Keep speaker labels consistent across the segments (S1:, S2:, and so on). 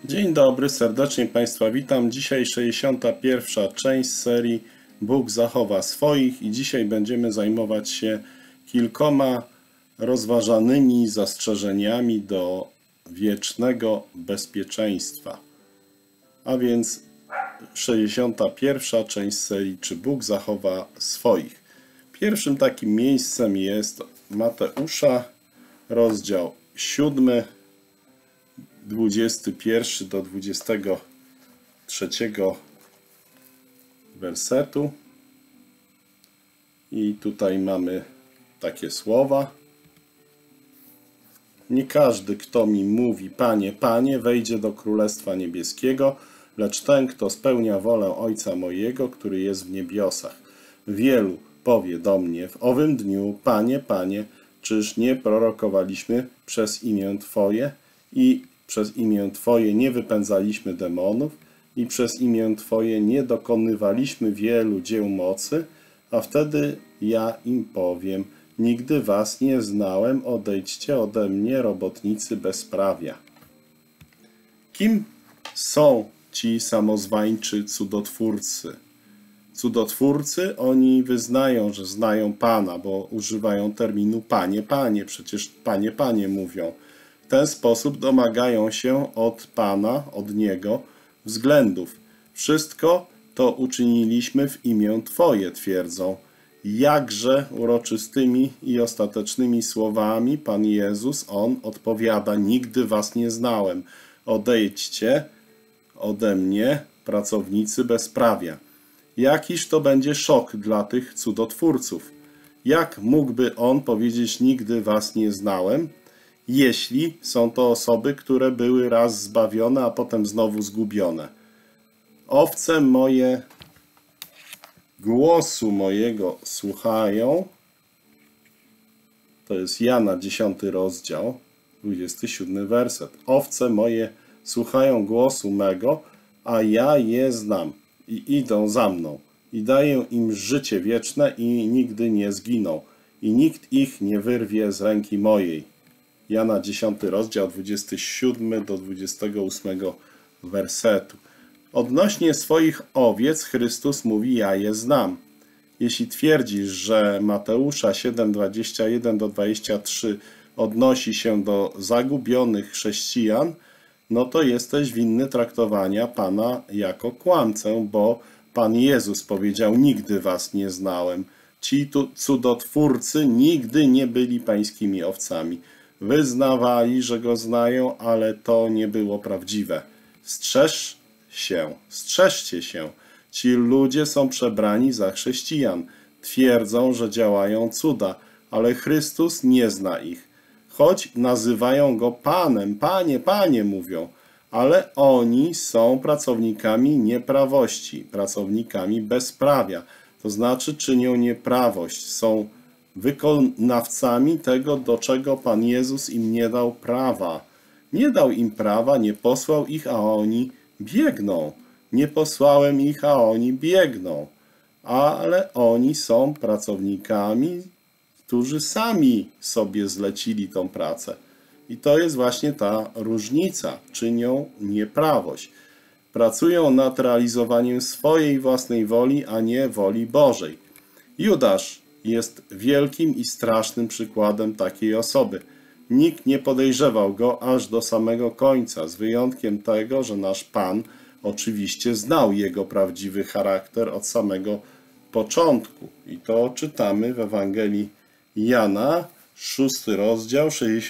S1: Dzień dobry, serdecznie Państwa witam. Dzisiaj 61. część serii Bóg zachowa swoich i dzisiaj będziemy zajmować się kilkoma rozważanymi zastrzeżeniami do wiecznego bezpieczeństwa. A więc 61. część serii Czy Bóg zachowa swoich. Pierwszym takim miejscem jest Mateusza, rozdział 7, 21 do 23 wersetu. I tutaj mamy takie słowa. Nie każdy, kto mi mówi, Panie, Panie, wejdzie do Królestwa Niebieskiego, lecz ten, kto spełnia wolę Ojca mojego, który jest w niebiosach. Wielu powie do mnie w owym dniu, Panie, Panie, czyż nie prorokowaliśmy przez imię Twoje i przez imię Twoje nie wypędzaliśmy demonów i przez imię Twoje nie dokonywaliśmy wielu dzieł mocy? A wtedy ja im powiem, nigdy was nie znałem, odejdźcie ode mnie, robotnicy bezprawia. Kim są ci samozwańczy cudotwórcy? Cudotwórcy, oni wyznają, że znają Pana, bo używają terminu Panie, Panie, przecież Panie, Panie mówią. W ten sposób domagają się od Pana, od Niego względów. Wszystko to uczyniliśmy w imię Twoje, twierdzą. Jakże uroczystymi i ostatecznymi słowami Pan Jezus, On odpowiada, nigdy was nie znałem. Odejdźcie ode mnie, pracownicy bezprawia. Jakiż to będzie szok dla tych cudotwórców. Jak mógłby On powiedzieć, nigdy was nie znałem, jeśli są to osoby, które były raz zbawione, a potem znowu zgubione. Owce moje głosu mojego słuchają. To jest Jana 10 rozdział, 27 werset. Owce moje słuchają głosu mego, a ja je znam i idą za mną. I daję im życie wieczne i nigdy nie zginą. I nikt ich nie wyrwie z ręki mojej. Jana 10 rozdział, 27 do 28 wersetu. Odnośnie swoich owiec Chrystus mówi, ja je znam. Jeśli twierdzisz, że Mateusza 7, 21 do 23 odnosi się do zagubionych chrześcijan, no to jesteś winny traktowania Pana jako kłamcę, bo Pan Jezus powiedział, nigdy was nie znałem. Ci cudotwórcy nigdy nie byli pańskimi owcami. Wyznawali, że go znają, ale to nie było prawdziwe. Strzeżcie się. Ci ludzie są przebrani za chrześcijan. Twierdzą, że działają cuda, ale Chrystus nie zna ich. Choć nazywają go Panem, Panie, Panie mówią, ale oni są pracownikami nieprawości, pracownikami bezprawia. To znaczy czynią nieprawość, są wykonawcami tego, do czego Pan Jezus im nie dał prawa. Nie dał im prawa, nie posłał ich, a oni biegną. Nie posłałem ich, a oni biegną. Ale oni są pracownikami, którzy sami sobie zlecili tą pracę. I to jest właśnie ta różnica. Czynią nieprawość. Pracują nad realizowaniem swojej własnej woli, a nie woli Bożej. Judasz jest wielkim i strasznym przykładem takiej osoby. Nikt nie podejrzewał go aż do samego końca, z wyjątkiem tego, że nasz Pan oczywiście znał jego prawdziwy charakter od samego początku. I to czytamy w Ewangelii Jana, 6 rozdział,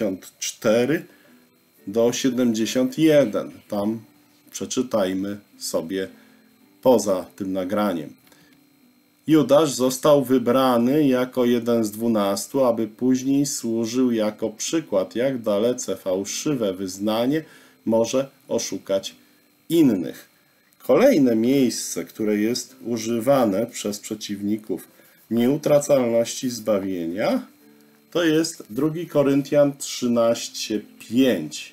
S1: 64 do 71. Tam przeczytajmy sobie poza tym nagraniem. Judasz został wybrany jako jeden z 12, aby później służył jako przykład, jak dalece fałszywe wyznanie może oszukać innych. Kolejne miejsce, które jest używane przez przeciwników nieutracalności zbawienia, to jest 2 Koryntian 13:5.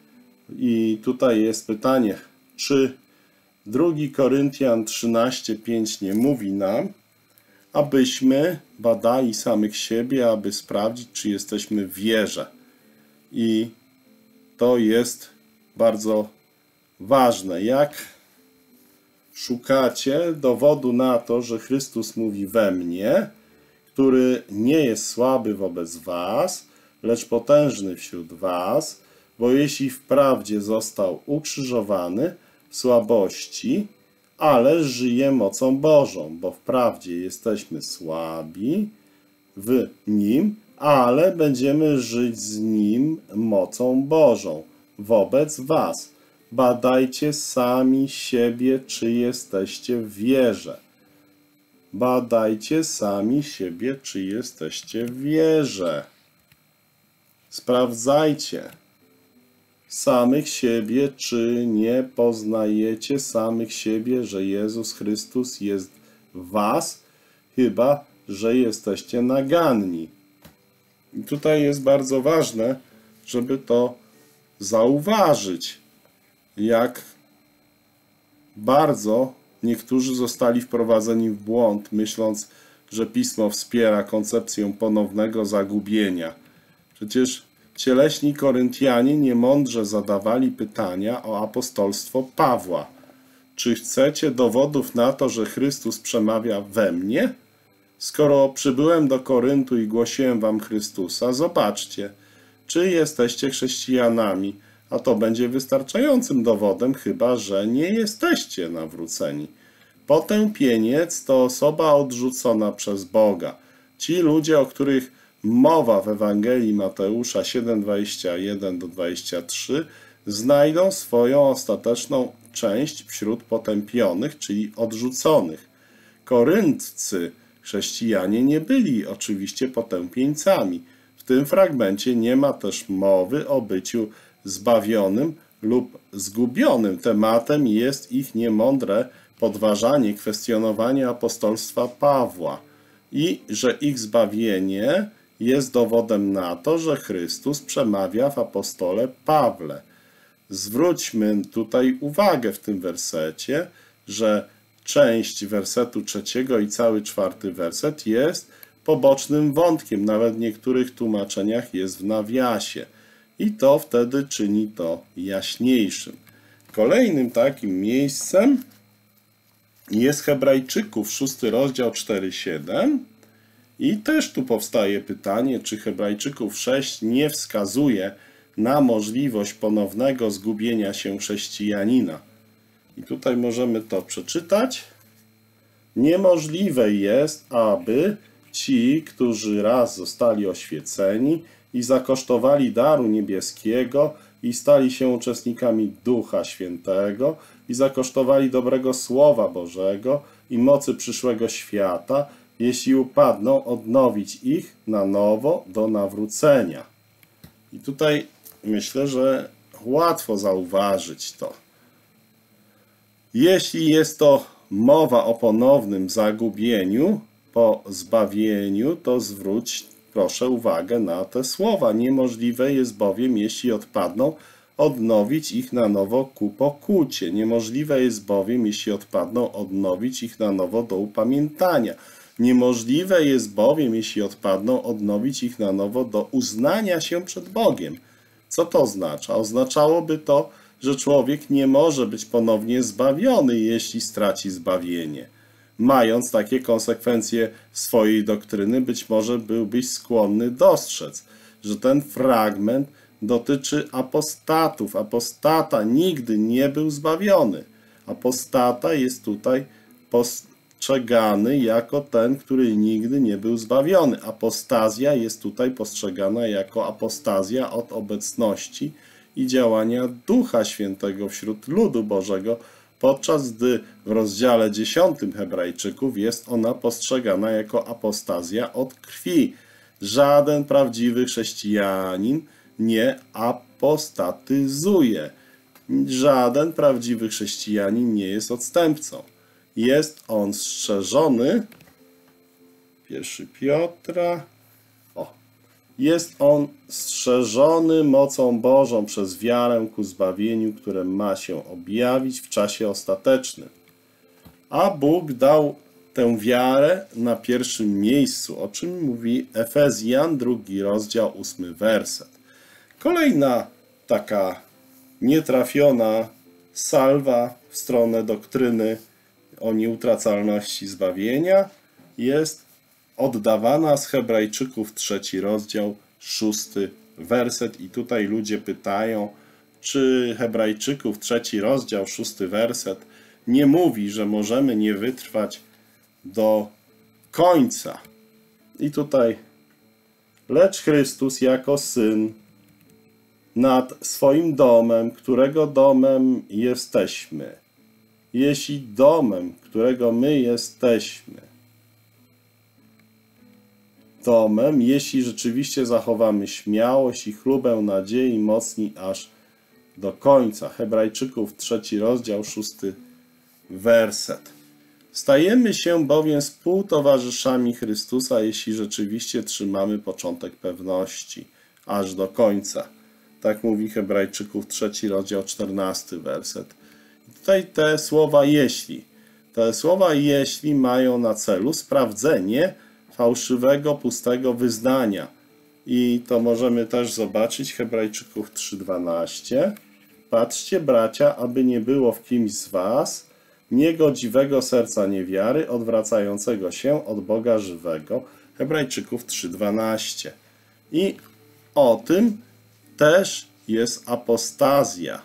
S1: I tutaj jest pytanie, czy 2 Koryntian 13:5 nie mówi nam, abyśmy badali samych siebie, aby sprawdzić, czy jesteśmy w wierze. I to jest bardzo ważne, jak szukacie dowodu na to, że Chrystus mówi we mnie, który nie jest słaby wobec was, lecz potężny wśród was, bo jeśli wprawdzie został ukrzyżowany w słabości, ale żyje mocą Bożą, bo wprawdzie jesteśmy słabi w Nim, ale będziemy żyć z Nim mocą Bożą wobec was. Badajcie sami siebie, czy jesteście w wierze. Badajcie sami siebie, czy jesteście w wierze. Sprawdzajcie samych siebie, czy nie poznajecie samych siebie, że Jezus Chrystus jest w was, chyba że jesteście naganni. I tutaj jest bardzo ważne, żeby to zauważyć, jak bardzo niektórzy zostali wprowadzeni w błąd, myśląc, że Pismo wspiera koncepcję ponownego zagubienia. Przecież cieleśni Koryntianie niemądrze zadawali pytania o apostolstwo Pawła. Czy chcecie dowodów na to, że Chrystus przemawia we mnie? Skoro przybyłem do Koryntu i głosiłem wam Chrystusa, zobaczcie, czy jesteście chrześcijanami, a to będzie wystarczającym dowodem, chyba że nie jesteście nawróceni. Potępieniec to osoba odrzucona przez Boga. Ci ludzie, o których mowa w Ewangelii Mateusza 7:21-23, znajdą swoją ostateczną część wśród potępionych, czyli odrzuconych. Koryntcy, chrześcijanie, nie byli oczywiście potępieńcami. W tym fragmencie nie ma też mowy o byciu zbawionym lub zgubionym. Tematem jest ich niemądre podważanie, kwestionowanie apostolstwa Pawła i że ich zbawienie jest dowodem na to, że Chrystus przemawia w apostole Pawle. Zwróćmy tutaj uwagę w tym wersecie, że część wersetu 3 i cały 4 werset jest pobocznym wątkiem, nawet w niektórych tłumaczeniach jest w nawiasie. I to wtedy czyni to jaśniejszym. Kolejnym takim miejscem jest Hebrajczyków, 6 rozdział 4-7. I też tu powstaje pytanie, czy Hebrajczyków 6 nie wskazuje na możliwość ponownego zgubienia się chrześcijanina. I tutaj możemy to przeczytać. Niemożliwe jest, aby ci, którzy raz zostali oświeceni i zakosztowali daru niebieskiego i stali się uczestnikami Ducha Świętego i zakosztowali dobrego Słowa Bożego i mocy przyszłego świata, jeśli upadną, odnowić ich na nowo do nawrócenia. I tutaj myślę, że łatwo zauważyć to. Jeśli jest to mowa o ponownym zagubieniu po zbawieniu, to zwróć proszę uwagę na te słowa. Niemożliwe jest bowiem, jeśli odpadną, odnowić ich na nowo ku pokucie. Niemożliwe jest bowiem, jeśli odpadną, odnowić ich na nowo do upamiętania. Niemożliwe jest bowiem, jeśli odpadną, odnowić ich na nowo do uznania się przed Bogiem. Co to oznacza? Oznaczałoby to, że człowiek nie może być ponownie zbawiony, jeśli straci zbawienie. Mając takie konsekwencje swojej doktryny, być może byłbyś skłonny dostrzec, że ten fragment dotyczy apostatów. Apostata nigdy nie był zbawiony. Apostata jest tutaj postrzegany jako ten, który nigdy nie był zbawiony. Apostazja jest tutaj postrzegana jako apostazja od obecności i działania Ducha Świętego wśród ludu Bożego, podczas gdy w rozdziale 10 Hebrajczyków jest ona postrzegana jako apostazja od krwi. Żaden prawdziwy chrześcijanin nie apostatyzuje. Żaden prawdziwy chrześcijanin nie jest odstępcą. Jest on strzeżony, 1 Piotra, jest on strzeżony mocą Bożą przez wiarę ku zbawieniu, które ma się objawić w czasie ostatecznym. A Bóg dał tę wiarę na pierwszym miejscu, o czym mówi Efezjan, 2 rozdział, 8 werset. Kolejna taka nietrafiona salwa w stronę doktryny o nieutracalności zbawienia jest oddawana z Hebrajczyków 3 rozdział 6 werset. I tutaj ludzie pytają, czy Hebrajczyków 3 rozdział 6 werset nie mówi, że możemy nie wytrwać do końca. I tutaj, lecz Chrystus jako Syn nad swoim domem, którego domem jesteśmy. Jeśli domem, którego my jesteśmy, domem, jeśli rzeczywiście zachowamy śmiałość i chlubę nadziei mocni aż do końca. Hebrajczyków 3 rozdział 6 werset. Stajemy się bowiem współtowarzyszami Chrystusa, jeśli rzeczywiście trzymamy początek pewności aż do końca. Tak mówi Hebrajczyków 3 rozdział 14 werset. Tutaj te słowa jeśli. Te słowa jeśli mają na celu sprawdzenie fałszywego, pustego wyznania. I to możemy też zobaczyć Hebrajczyków 3:12. Patrzcie, bracia, aby nie było w kimś z was niegodziwego serca niewiary, odwracającego się od Boga żywego. Hebrajczyków 3:12. I o tym też jest apostazja.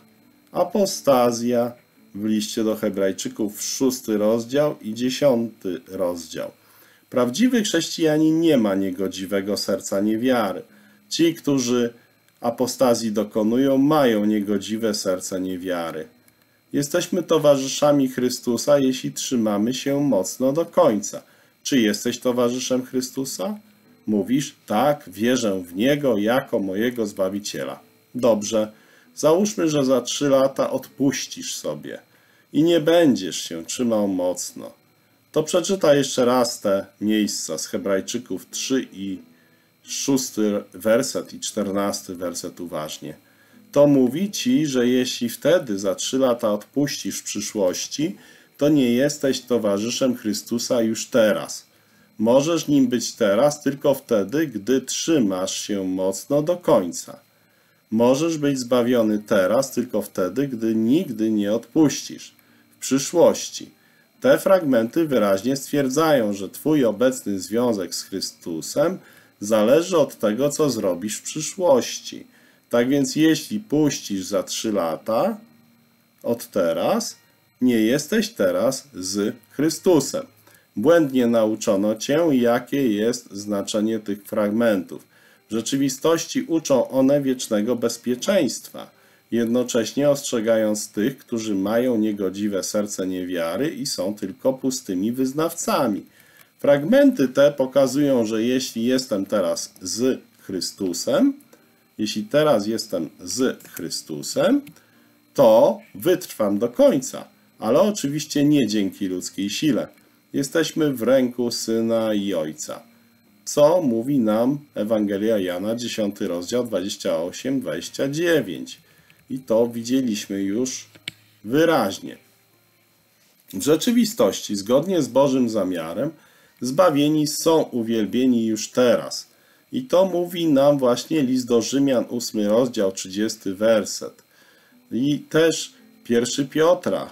S1: Apostazja w liście do Hebrajczyków 6 rozdział i 10 rozdział. Prawdziwy chrześcijanin nie ma niegodziwego serca niewiary. Ci, którzy apostazji dokonują, mają niegodziwe serce niewiary. Jesteśmy towarzyszami Chrystusa, jeśli trzymamy się mocno do końca. Czy jesteś towarzyszem Chrystusa? Mówisz, tak, wierzę w Niego jako mojego Zbawiciela. Dobrze, załóżmy, że za 3 lata odpuścisz sobie i nie będziesz się trzymał mocno. To przeczytaj jeszcze raz te miejsca z Hebrajczyków 3 i 6 werset i 14 werset uważnie. To mówi ci, że jeśli wtedy za 3 lata odpuścisz w przyszłości, to nie jesteś towarzyszem Chrystusa już teraz. Możesz nim być teraz tylko wtedy, gdy trzymasz się mocno do końca. Możesz być zbawiony teraz tylko wtedy, gdy nigdy nie odpuścisz. W przyszłości. Te fragmenty wyraźnie stwierdzają, że twój obecny związek z Chrystusem zależy od tego, co zrobisz w przyszłości. Tak więc jeśli puścisz za 3 lata od teraz, nie jesteś teraz z Chrystusem. Błędnie nauczono cię, jakie jest znaczenie tych fragmentów. W rzeczywistości uczą one wiecznego bezpieczeństwa, jednocześnie ostrzegając tych, którzy mają niegodziwe serce niewiary i są tylko pustymi wyznawcami. Fragmenty te pokazują, że jeśli jestem teraz z Chrystusem, to wytrwam do końca, ale oczywiście nie dzięki ludzkiej sile. Jesteśmy w ręku Syna i Ojca. Co mówi nam Ewangelia Jana, 10 rozdział, 28-29. I to widzieliśmy już wyraźnie. W rzeczywistości, zgodnie z Bożym zamiarem, zbawieni są uwielbieni już teraz. I to mówi nam właśnie list do Rzymian, 8 rozdział, 30 werset. I też 1 Piotra,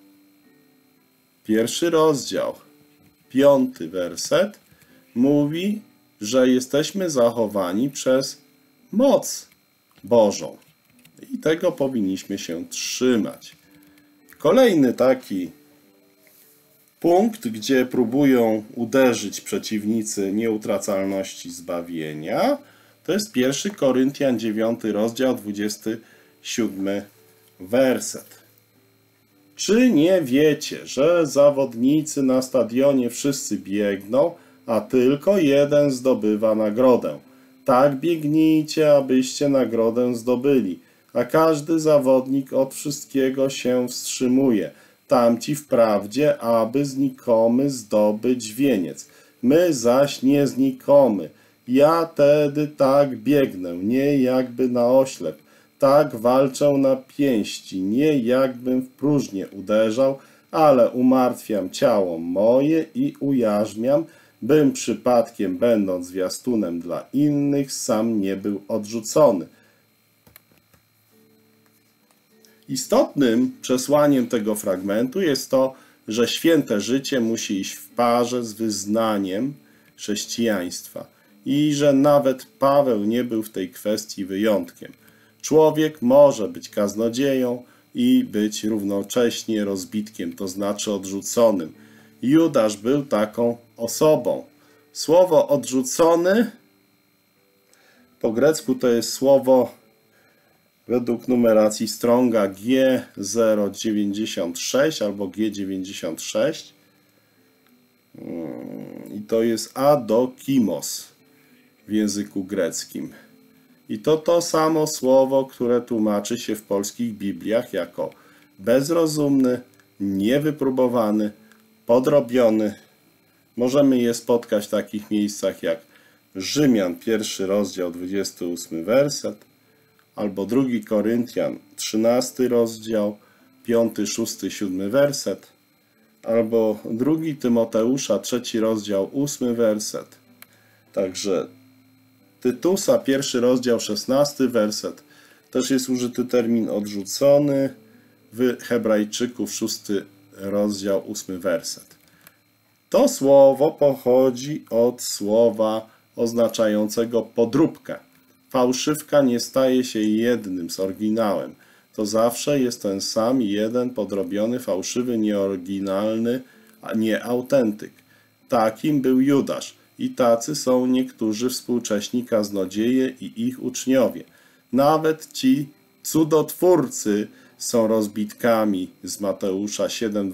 S1: 1 rozdział, 5 werset mówi, że jesteśmy zachowani przez moc Bożą. I tego powinniśmy się trzymać. Kolejny taki punkt, gdzie próbują uderzyć przeciwnicy nieutracalności zbawienia, to jest 1 Koryntian 9 rozdział 27 werset. Czy nie wiecie, że zawodnicy na stadionie wszyscy biegną, a tylko jeden zdobywa nagrodę? Tak biegnijcie, abyście nagrodę zdobyli, a każdy zawodnik od wszystkiego się wstrzymuje. Tamci wprawdzie, aby znikomy zdobyć wieniec. My zaś nie znikomy. Ja tedy tak biegnę, nie jakby na oślep. Tak walczę na pięści, nie jakbym w próżnię uderzał, ale umartwiam ciało moje i ujarzmiam, bym przypadkiem, będąc zwiastunem dla innych, sam nie był odrzucony. Istotnym przesłaniem tego fragmentu jest to, że święte życie musi iść w parze z wyznaniem chrześcijaństwa i że nawet Paweł nie był w tej kwestii wyjątkiem. Człowiek może być kaznodzieją i być równocześnie rozbitkiem, to znaczy odrzuconym. Judasz był taką osobą. Słowo odrzucony po grecku to jest słowo według numeracji Stronga G096 albo G96 i to jest adokimos w języku greckim. I to samo słowo, które tłumaczy się w polskich Bibliach jako bezrozumny, niewypróbowany, podrobiony. Możemy je spotkać w takich miejscach jak Rzymian, 1 rozdział, 28 werset, albo 2 Koryntian, 13 rozdział, 5, 6, 7 werset, albo 2 Tymoteusza, 3 rozdział, 8 werset. Także Tytusa, 1 rozdział, 16 werset. Też jest użyty termin odrzucony. W Hebrajczyków, 6 rozdział, 8 werset. To słowo pochodzi od słowa oznaczającego podróbkę. Fałszywka nie staje się jednym z oryginałem. To zawsze jest ten sam jeden podrobiony, fałszywy, nieoryginalny, a nie autentyk. Takim był Judasz i tacy są niektórzy współcześni kaznodzieje i ich uczniowie. Nawet ci cudotwórcy są rozbitkami z Mateusza 7,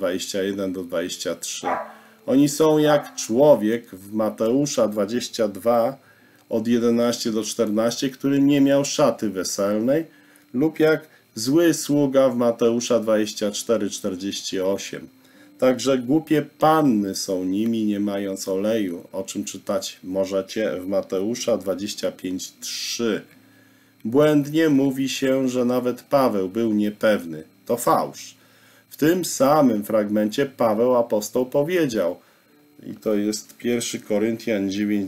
S1: 21-23. Oni są jak człowiek w Mateusza 22, od 11 do 14, który nie miał szaty weselnej, lub jak zły sługa w Mateusza 24, 48. Także głupie panny są nimi, nie mając oleju, o czym czytać możecie w Mateusza 25, 3. Błędnie mówi się, że nawet Paweł był niepewny. To fałsz. W tym samym fragmencie Paweł apostoł powiedział, i to jest 1 Koryntian 9,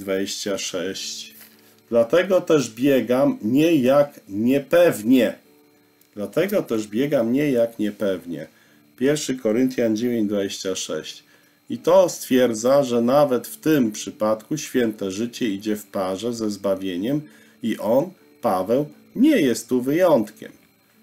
S1: 26. Dlatego też biegam nie jak niepewnie. Dlatego też biegam nie jak niepewnie. 1 Koryntian 9, 26. I to stwierdza, że nawet w tym przypadku święte życie idzie w parze ze zbawieniem i on, Paweł, nie jest tu wyjątkiem.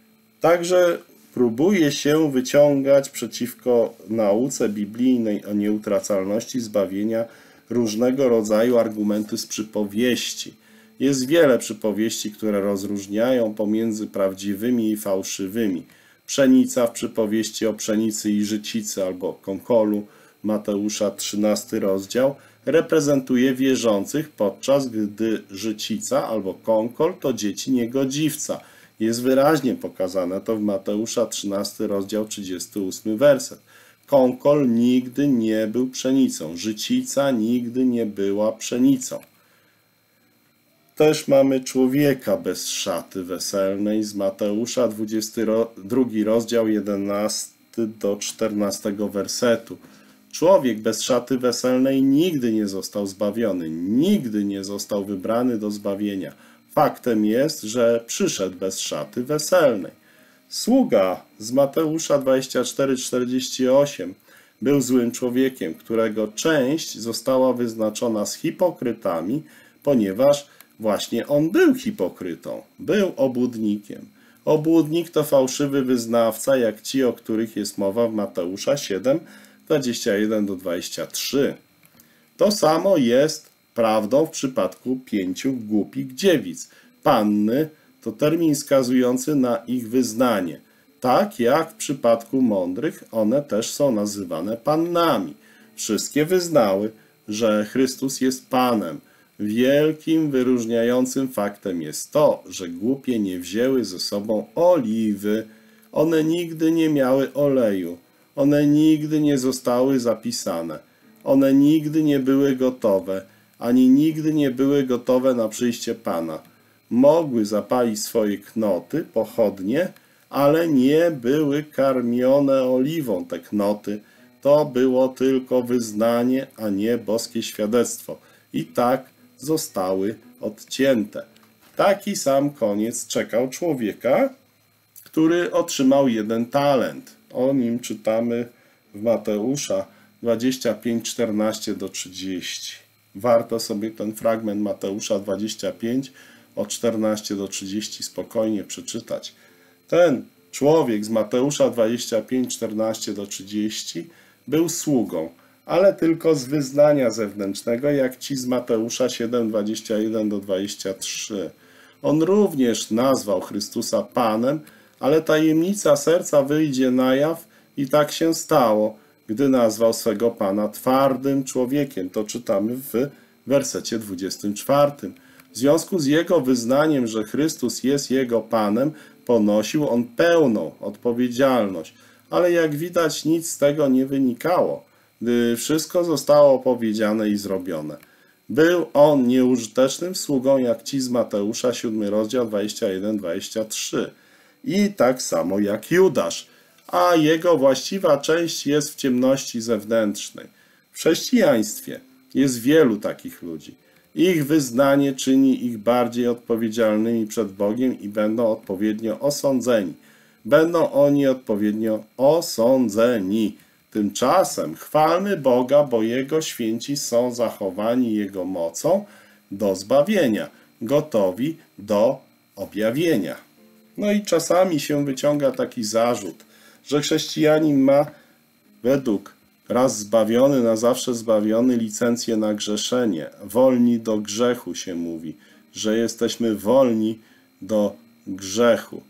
S1: Także próbuje się wyciągać przeciwko nauce biblijnej o nieutracalności zbawienia różnego rodzaju argumenty z przypowieści. Jest wiele przypowieści, które rozróżniają pomiędzy prawdziwymi i fałszywymi. Pszenica w przypowieści o pszenicy i życicy albo konkolu, Mateusza 13 rozdział, reprezentuje wierzących, podczas gdy życica albo konkol to dzieci niegodziwca. Jest wyraźnie pokazane to w Mateusza 13 rozdział 38 werset. Konkol nigdy nie był pszenicą, życica nigdy nie była pszenicą. Też mamy człowieka bez szaty weselnej z Mateusza 22 rozdział 11 do 14 wersetu. Człowiek bez szaty weselnej nigdy nie został zbawiony, nigdy nie został wybrany do zbawienia. Faktem jest, że przyszedł bez szaty weselnej. Sługa z Mateusza 24-48 był złym człowiekiem, którego część została wyznaczona z hipokrytami, ponieważ właśnie on był hipokrytą, był obłudnikiem. Obłudnik to fałszywy wyznawca, jak ci, o których jest mowa w Mateusza 7, 21-23. To samo jest prawdą w przypadku 5 głupich dziewic. Panny to termin wskazujący na ich wyznanie. Tak jak w przypadku mądrych, one też są nazywane pannami. Wszystkie wyznały, że Chrystus jest Panem. Wielkim wyróżniającym faktem jest to, że głupie nie wzięły ze sobą oliwy. One nigdy nie miały oleju. One nigdy nie zostały zapisane. One nigdy nie były gotowe, ani nigdy nie były gotowe na przyjście Pana. Mogły zapalić swoje knoty, pochodnie, ale nie były karmione oliwą te knoty. To było tylko wyznanie, a nie boskie świadectwo. I tak zostały odcięte. Taki sam koniec czekał człowieka, który otrzymał 1 talent. O nim czytamy w Mateusza 25, 14-30. Warto sobie ten fragment Mateusza 25 od 14 do 30 spokojnie przeczytać. Ten człowiek z Mateusza 25, 14 do 30 był sługą, ale tylko z wyznania zewnętrznego, jak ci z Mateusza 7, 21 do 23. On również nazwał Chrystusa Panem, ale tajemnica serca wyjdzie na jaw i tak się stało, gdy nazwał swego Pana twardym człowiekiem. To czytamy w wersecie 24. W związku z jego wyznaniem, że Chrystus jest jego Panem, ponosił on pełną odpowiedzialność. Ale jak widać, nic z tego nie wynikało, gdy wszystko zostało powiedziane i zrobione. Był on nieużytecznym sługą, jak ci z Mateusza 7 rozdział 21-23. I tak samo jak Judasz, a jego właściwa część jest w ciemności zewnętrznej. W chrześcijaństwie jest wielu takich ludzi. Ich wyznanie czyni ich bardziej odpowiedzialnymi przed Bogiem i będą odpowiednio osądzeni. Będą oni odpowiednio osądzeni. Tymczasem chwalmy Boga, bo Jego święci są zachowani Jego mocą do zbawienia, gotowi do objawienia. No i czasami się wyciąga taki zarzut, że chrześcijanin ma według raz zbawiony, na zawsze zbawiony licencję na grzeszenie. Wolni do grzechu się mówi, że jesteśmy wolni do grzechu.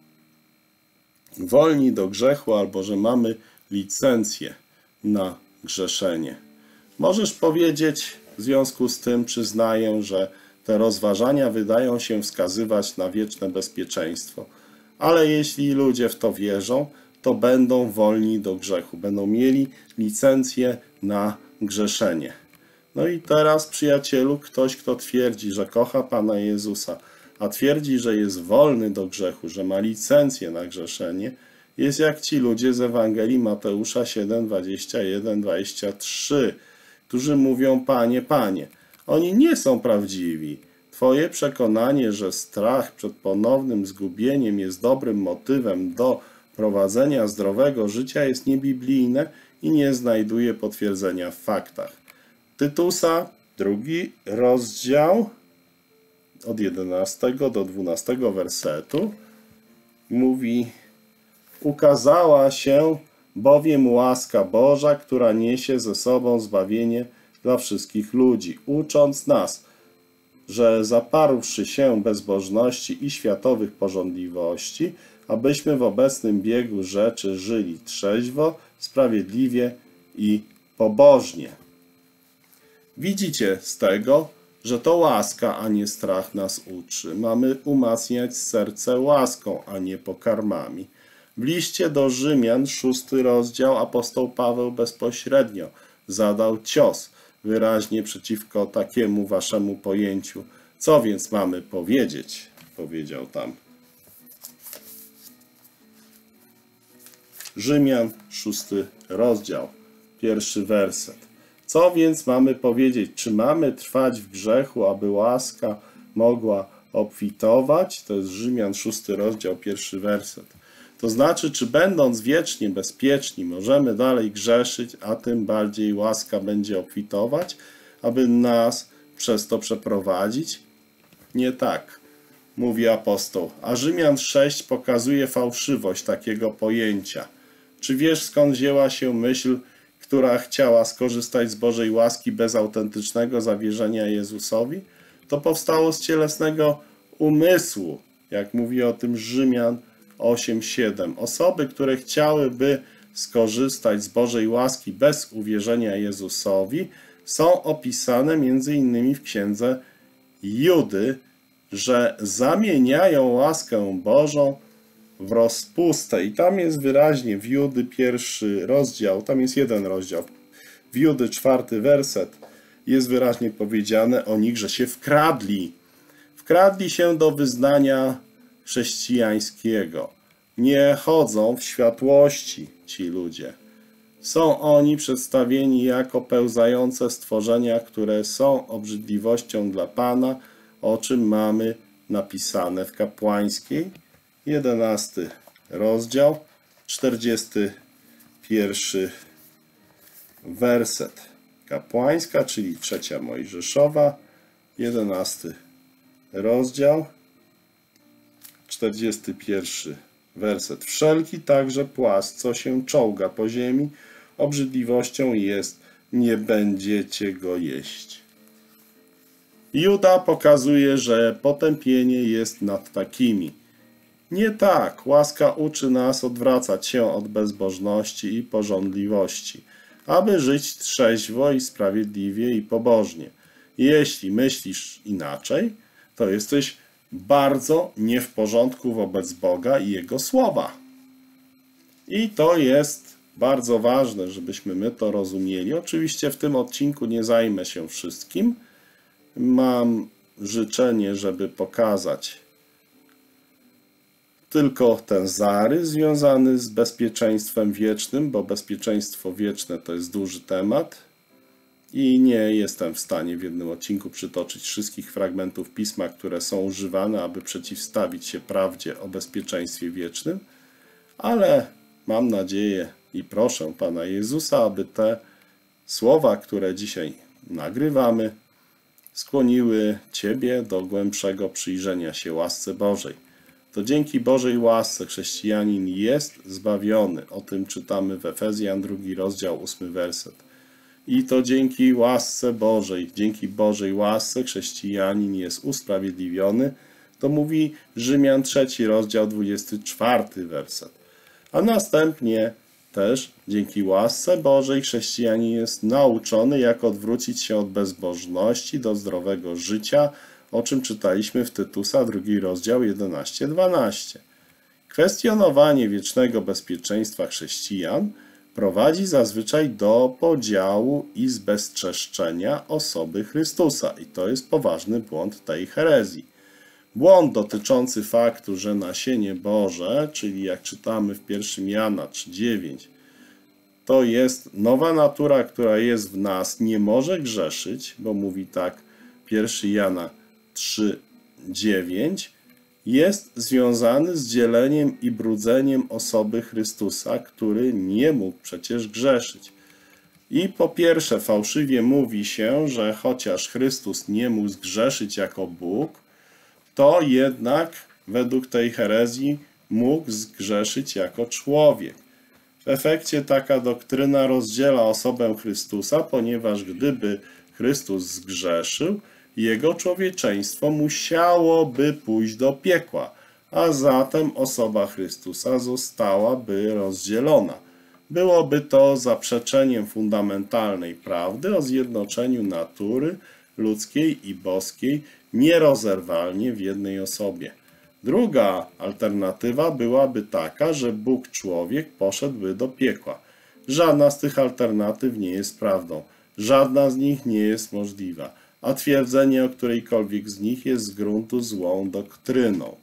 S1: Wolni do grzechu albo że mamy licencję na grzeszenie. Możesz powiedzieć, w związku z tym przyznaję, że te rozważania wydają się wskazywać na wieczne bezpieczeństwo. Ale jeśli ludzie w to wierzą, to będą wolni do grzechu. Będą mieli licencję na grzeszenie. No i teraz, przyjacielu, ktoś, kto twierdzi, że kocha Pana Jezusa, a twierdzi, że jest wolny do grzechu, że ma licencję na grzeszenie, jest jak ci ludzie z Ewangelii Mateusza 7, 21, 23, którzy mówią: Panie, Panie. Oni nie są prawdziwi. Twoje przekonanie, że strach przed ponownym zgubieniem jest dobrym motywem do prowadzenia zdrowego życia, jest niebiblijne i nie znajduje potwierdzenia w faktach. Tytusa, 2 rozdział, od 11 do 12 wersetu, mówi: ukazała się bowiem łaska Boża, która niesie ze sobą zbawienie dla wszystkich ludzi, ucząc nas, że zaparłszy się bezbożności i światowych pożądliwości, abyśmy w obecnym biegu rzeczy żyli trzeźwo, sprawiedliwie i pobożnie. Widzicie z tego, że to łaska, a nie strach nas uczy. Mamy umacniać serce łaską, a nie pokarmami. W liście do Rzymian, 6 rozdział, apostoł Paweł bezpośrednio zadał cios wyraźnie przeciwko takiemu waszemu pojęciu. Co więc mamy powiedzieć? Powiedział tam. Rzymian, 6 rozdział, 1 werset. Co więc mamy powiedzieć? Czy mamy trwać w grzechu, aby łaska mogła obfitować? To jest Rzymian, 6 rozdział, 1 werset. To znaczy, czy będąc wiecznie bezpieczni, możemy dalej grzeszyć, a tym bardziej łaska będzie obfitować, aby nas przez to przeprowadzić? Nie tak, mówi apostoł. A Rzymian 6 pokazuje fałszywość takiego pojęcia. Czy wiesz, skąd wzięła się myśl, która chciała skorzystać z Bożej łaski bez autentycznego zawierzenia Jezusowi? To powstało z cielesnego umysłu, jak mówi o tym Rzymian 8:7. Osoby, które chciałyby skorzystać z Bożej łaski bez uwierzenia Jezusowi, są opisane m.in. w księdze Judy, że zamieniają łaskę Bożą w rozpustę. I tam jest wyraźnie w Judy 1 rozdział, tam jest 1 rozdział, w Judy 4 werset jest wyraźnie powiedziane o nich, że się wkradli. Wkradli się do wyznania chrześcijańskiego. Nie chodzą w światłości ci ludzie. Są oni przedstawieni jako pełzające stworzenia, które są obrzydliwością dla Pana, o czym mamy napisane w kapłańskiej, 11 rozdział, 41 werset. Kapłańska, czyli 3 Mojżeszowa, 11 rozdział, 41 werset. Wszelki także płas, co się czołga po ziemi, obrzydliwością jest, nie będziecie go jeść. Juda pokazuje, że potępienie jest nad takimi. Nie tak, łaska uczy nas odwracać się od bezbożności i pożądliwości, aby żyć trzeźwo i sprawiedliwie i pobożnie. Jeśli myślisz inaczej, to jesteś bardzo nie w porządku wobec Boga i Jego słowa. I to jest bardzo ważne, żebyśmy my to rozumieli. Oczywiście w tym odcinku nie zajmę się wszystkim. Mam życzenie, żeby pokazać tylko ten zarys związany z bezpieczeństwem wiecznym, bo bezpieczeństwo wieczne to jest duży temat i nie jestem w stanie w jednym odcinku przytoczyć wszystkich fragmentów Pisma, które są używane, aby przeciwstawić się prawdzie o bezpieczeństwie wiecznym, ale mam nadzieję i proszę Pana Jezusa, aby te słowa, które dzisiaj nagrywamy, skłoniły Ciebie do głębszego przyjrzenia się łasce Bożej. To dzięki Bożej łasce chrześcijanin jest zbawiony. O tym czytamy w Efezjan 2 rozdział 8 werset. I to dzięki łasce Bożej, dzięki Bożej łasce chrześcijanin jest usprawiedliwiony. To mówi Rzymian 3 rozdział 24 werset. A następnie też dzięki łasce Bożej chrześcijanin jest nauczony, jak odwrócić się od bezbożności do zdrowego życia, o czym czytaliśmy w Tytusa 2 rozdział 11-12. Kwestionowanie wiecznego bezpieczeństwa chrześcijan prowadzi zazwyczaj do podziału i zbezczeszczenia osoby Chrystusa. I to jest poważny błąd tej herezji. Błąd dotyczący faktu, że nasienie Boże, czyli jak czytamy w 1 Jana 3,9, to jest nowa natura, która jest w nas, nie może grzeszyć, bo mówi tak 1 Jana 3,9, jest związany z dzieleniem i brudzeniem osoby Chrystusa, który nie mógł przecież grzeszyć. I po pierwsze fałszywie mówi się, że chociaż Chrystus nie mógł zgrzeszyć jako Bóg, to jednak według tej herezji mógł zgrzeszyć jako człowiek. W efekcie taka doktryna rozdziela osobę Chrystusa, ponieważ gdyby Chrystus zgrzeszył, jego człowieczeństwo musiałoby pójść do piekła, a zatem osoba Chrystusa zostałaby rozdzielona. Byłoby to zaprzeczeniem fundamentalnej prawdy o zjednoczeniu natury ludzkiej i boskiej nierozerwalnie w jednej osobie. Druga alternatywa byłaby taka, że Bóg człowiek poszedłby do piekła. Żadna z tych alternatyw nie jest prawdą. Żadna z nich nie jest możliwa, a twierdzenie o którejkolwiek z nich jest z gruntu złą doktryną.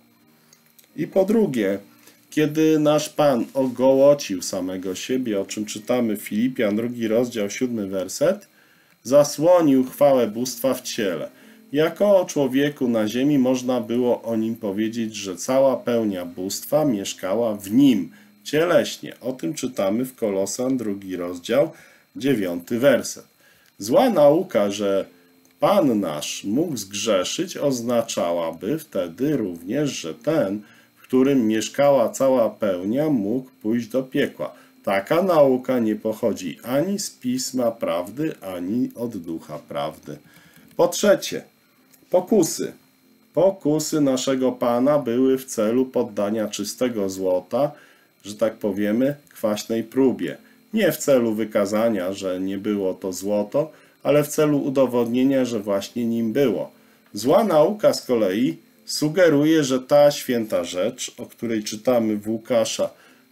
S1: I po drugie, kiedy nasz Pan ogołocił samego siebie, o czym czytamy w Filipian 2 rozdział 7 werset, zasłonił chwałę bóstwa w ciele. Jako o człowieku na ziemi można było o nim powiedzieć, że cała pełnia bóstwa mieszkała w nim, cieleśnie. O tym czytamy w Kolosan 2 rozdział 9 werset. Zła nauka, że Pan nasz mógł zgrzeszyć, oznaczałaby wtedy również, że ten, w którym mieszkała cała pełnia, mógł pójść do piekła. Taka nauka nie pochodzi ani z Pisma Prawdy, ani od Ducha Prawdy. Po trzecie, pokusy. Pokusy naszego Pana były w celu poddania czystego złota, że tak powiemy, kwaśnej próbie. Nie w celu wykazania, że nie było to złoto, ale w celu udowodnienia, że właśnie nim było. Zła nauka z kolei sugeruje, że ta święta rzecz, o której czytamy w Łukasza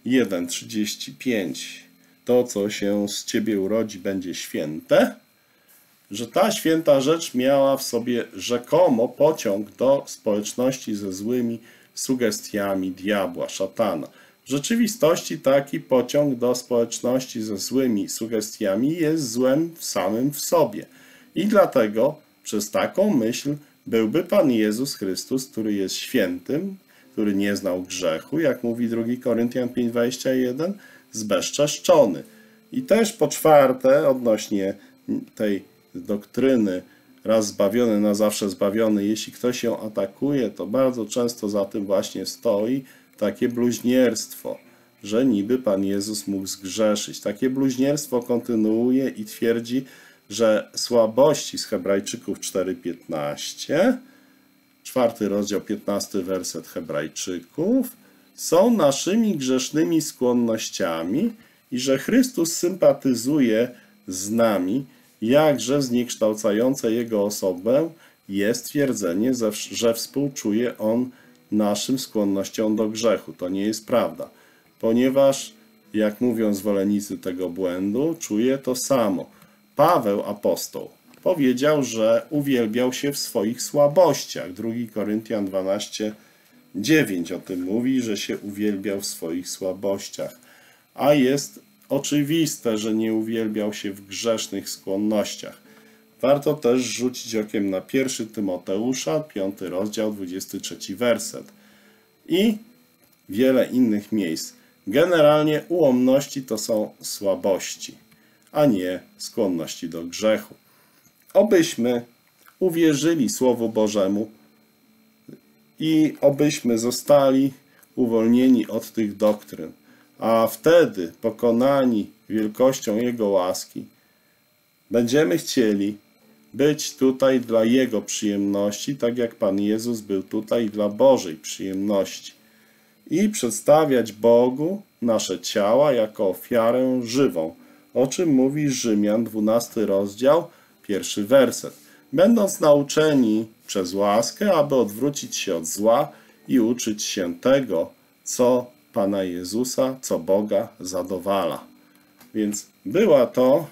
S1: 1,35, to co się z Ciebie urodzi będzie święte, że ta święta rzecz miała w sobie rzekomo pociąg do społeczności ze złymi sugestiami diabła, szatana. W rzeczywistości taki pociąg do społeczności ze złymi sugestiami jest złem samym w sobie. I dlatego przez taką myśl byłby Pan Jezus Chrystus, który jest świętym, który nie znał grzechu, jak mówi 2 Koryntian 5:21, zbezczeszczony. I też po czwarte, odnośnie tej doktryny raz zbawiony, na zawsze zbawiony, jeśli ktoś ją atakuje, to bardzo często za tym właśnie stoi takie bluźnierstwo, że niby Pan Jezus mógł zgrzeszyć. Takie bluźnierstwo kontynuuje i twierdzi, że słabości z Hebrajczyków 4:15, 4 rozdział 15 werset Hebrajczyków, są naszymi grzesznymi skłonnościami i że Chrystus sympatyzuje z nami, jakże zniekształcające Jego osobę jest twierdzenie, że współczuje On naszym skłonnościom do grzechu. To nie jest prawda, ponieważ, jak mówią zwolennicy tego błędu, czuje to samo. Paweł, apostoł, powiedział, że uwielbiał się w swoich słabościach. 2 Koryntian 12:9 o tym mówi, że się uwielbiał w swoich słabościach. A jest oczywiste, że nie uwielbiał się w grzesznych skłonnościach. Warto też rzucić okiem na 1 Tymoteusza, 5 rozdział, 23 werset. I wiele innych miejsc. Generalnie ułomności to są słabości, a nie skłonności do grzechu. Obyśmy uwierzyli Słowu Bożemu i obyśmy zostali uwolnieni od tych doktryn, a wtedy, pokonani wielkością Jego łaski, będziemy chcieli być tutaj dla Jego przyjemności, tak jak Pan Jezus był tutaj dla Bożej przyjemności, i przedstawiać Bogu nasze ciała jako ofiarę żywą, o czym mówi Rzymian 12 rozdział, 1 werset. Będąc nauczeni przez łaskę, aby odwrócić się od zła i uczyć się tego, co Pana Jezusa, co Boga zadowala. Więc była to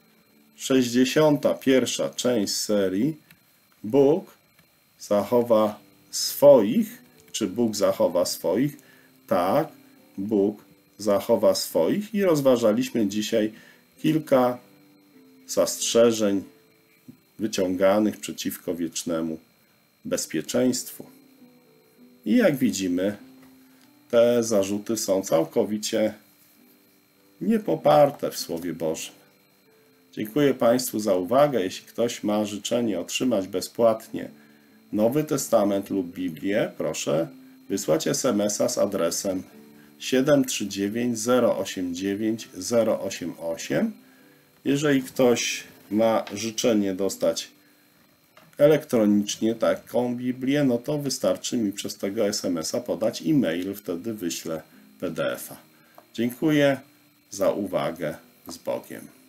S1: 61. część serii Bóg zachowa swoich, czy Bóg zachowa swoich? Tak, Bóg zachowa swoich i rozważaliśmy dzisiaj kilka zastrzeżeń wyciąganych przeciwko wiecznemu bezpieczeństwu. I jak widzimy, te zarzuty są całkowicie niepoparte w Słowie Bożym. Dziękuję Państwu za uwagę. Jeśli ktoś ma życzenie otrzymać bezpłatnie Nowy Testament lub Biblię, proszę wysłać SMS-a z adresem 739 089 088. Jeżeli ktoś ma życzenie dostać elektronicznie taką Biblię, no to wystarczy mi przez tego SMS-a podać e-mail, wtedy wyślę PDF-a. Dziękuję za uwagę. Z Bogiem.